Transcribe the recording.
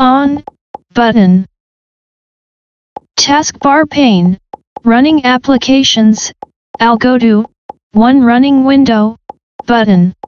On button. Taskbar pane. Running applications. I'll go to 1 running window button.